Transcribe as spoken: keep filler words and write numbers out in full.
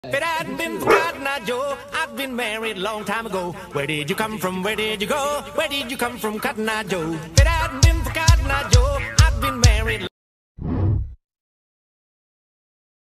If it hadn't been for Cotton Eye Joe, I'd been married a long time ago. Where did you come from? Where did you go? Where did you come from, Cotton Eye Joe? If it hadn't been for Cotton Eye Joe, I'd been married